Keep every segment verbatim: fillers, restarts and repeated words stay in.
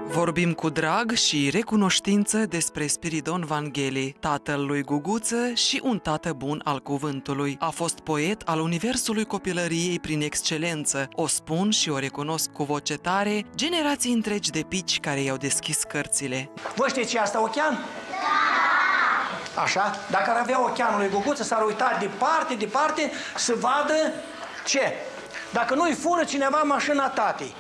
Vorbim cu drag și recunoștință despre Spiridon Vangheli, tatăl lui Guguță și un tată bun al cuvântului. A fost poet al universului copilăriei prin excelență. O spun și o recunosc cu voce tare generații întregi de pici care i-au deschis cărțile. Vă știți ce e asta, ochean? Da! Așa? Dacă ar avea ocheanul lui Guguță, s-ar uita departe, departe, să vadă ce? Dacă nu-i fură cineva mașina tatei.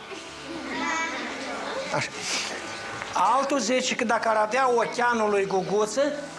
Așa. Altul zice că dacă ar avea ocheanul lui Guguță,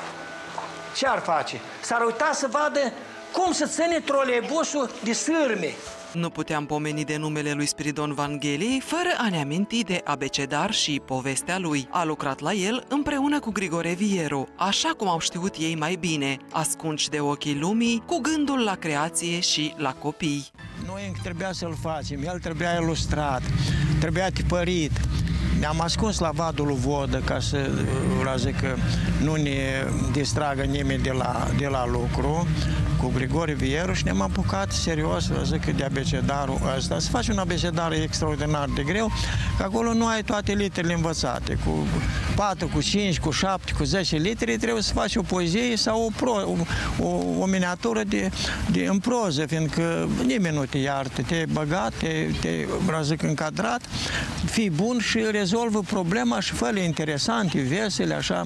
ce ar face? S-ar uita să vadă cum să ține troleibusul de sârme. Nu puteam pomeni de numele lui Spiridon Vangheli fără a ne aminti de abecedar și povestea lui. A lucrat la el împreună cu Grigore Vieru, așa cum au știut ei mai bine, ascunși de ochii lumii, cu gândul la creație și la copii. Noi încă trebuia să-l facem, el trebuia ilustrat, trebuia tipărit. Ne-am ascuns la vadul lui Vodă ca să, vreau zic, că nu ne distragă nimeni de la, de la lucru, cu Grigore Vieru, și ne-am apucat serios, vreau zic, de abecedarul ăsta. Să faci un abecedar extraordinar de greu, că acolo nu ai toate literele învățate. Cu patru, cu cinci, cu șapte, cu zece litere trebuie să faci o poezie sau o, pro, o, o, o miniatură de, de, în proză, fiindcă nimeni nu te iartă, te-ai băgat, te, te, vreau zic, încadrat, fii bun și rezolvă problema și fă-le interesante, vesele, așa,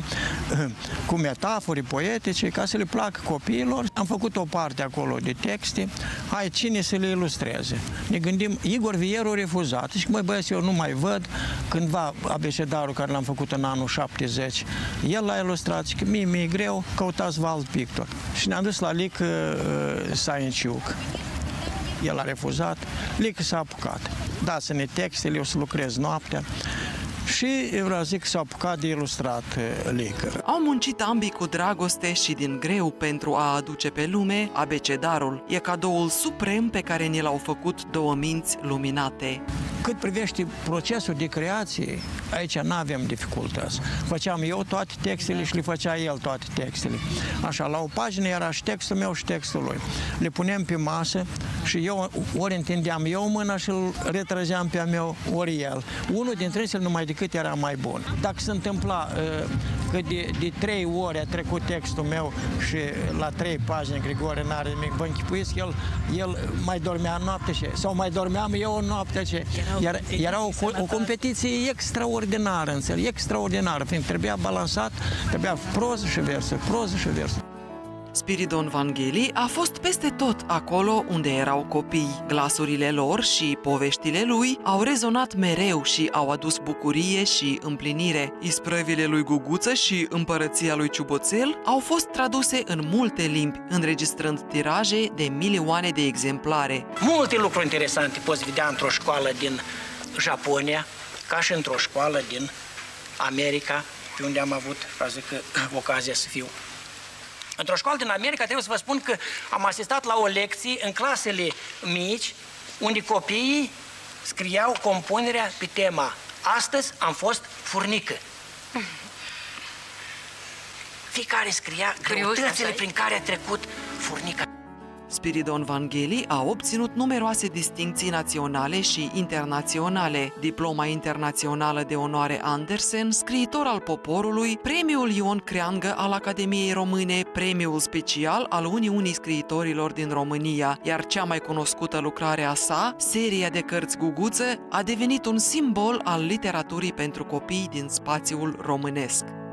cu metafore poetice, ca să le placă copiilor. Am făcut o parte acolo de texte, hai, cine să le ilustreze? Ne gândim, Igor Vieru a refuzat. Și măi băieți, eu nu mai văd, cândva abecedarul care l-am făcut în anul șaptezeci, el l-a ilustrat și că mie mi-e greu, căutați-vă alt pictor. Și ne-am dus la Lică uh, Saienciuc. El a refuzat, Lică s-a apucat. Dați-ne textele, eu să lucrez noaptea. Și vreau zic că s-a apucat de ilustrat Lică. Au muncit ambii cu dragoste și din greu pentru a aduce pe lume abecedarul. E cadoul suprem pe care ni l-au făcut două minți luminate. Cât privește procesul de creație, aici nu avem dificultăți. Făceam eu toate textele și le făcea el toate textele. Așa, la o pagină era și textul meu și textul lui. Le punem pe masă și eu ori întindeam eu mâna și îl retrăgeam pe a meu, ori el. Unul dintre ei numai decât era mai bun. Dacă se întâmpla că de, de trei ori a trecut textul meu și la trei pagini Grigore n-are nimic, vă închipuiți că el, el mai dormea noapte și, sau mai dormeam eu în noapte și Era, era o, o competiție extraordinară, înțeleg, extraordinară, fiindcă trebuia balansat, trebuia proză și versă, proză și versă. Spiridon Vangheli a fost peste tot acolo unde erau copii. Glasurile lor și poveștile lui au rezonat mereu și au adus bucurie și împlinire. Isprăvile lui Guguță și Împărăția lui Ciuboțel au fost traduse în multe limbi, înregistrând tiraje de milioane de exemplare. Multe lucruri interesante poți vedea într-o școală din Japonia, ca și într-o școală din America, pe unde am avut, zic, ocazia să fiu. Într-o școală din America trebuie să vă spun că am asistat la o lecție în clasele mici, unde copiii scriau compunerea pe tema "Astăzi am fost furnică". Fiecare scria greutățile prin care a trecut furnica. Spiridon Vangheli a obținut numeroase distincții naționale și internaționale, diploma internațională de onoare Andersen, scriitor al poporului, premiul Ion Creangă al Academiei Române, premiul special al Uniunii Scriitorilor din România, iar cea mai cunoscută lucrare a sa, seria de cărți Guguță, a devenit un simbol al literaturii pentru copii din spațiul românesc.